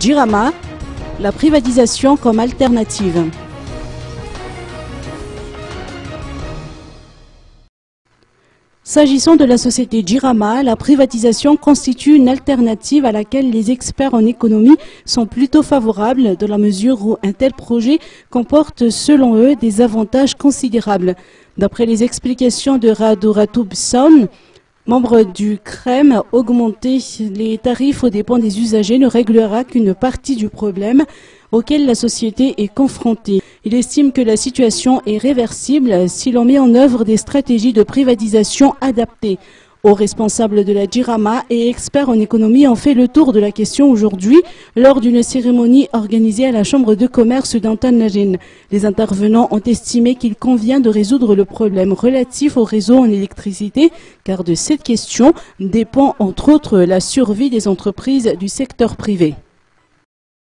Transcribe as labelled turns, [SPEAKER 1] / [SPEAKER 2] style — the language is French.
[SPEAKER 1] Jirama, la privatisation comme alternative. S'agissant de la société Jirama, la privatisation constitue une alternative à laquelle les experts en économie sont plutôt favorables dans la mesure où un tel projet comporte selon eux des avantages considérables. D'après les explications de Radu Ratubson, membre du CREM, augmenter les tarifs aux dépens des usagers ne réglera qu'une partie du problème auquel la société est confrontée. Il estime que la situation est réversible si l'on met en œuvre des stratégies de privatisation adaptées. Hauts responsables de la Jirama et experts en économie ont fait le tour de la question aujourd'hui lors d'une cérémonie organisée à la Chambre de commerce d'Antanagene. Les intervenants ont estimé qu'il convient de résoudre le problème relatif au réseau en électricité, car de cette question dépend entre autres la survie des entreprises du secteur privé.